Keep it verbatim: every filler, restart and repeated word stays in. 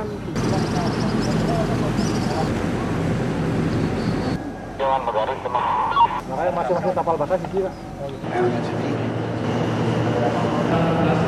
kan Jangan bergaris teman. makanya masing-masing kapal basah sih, Pak. Around the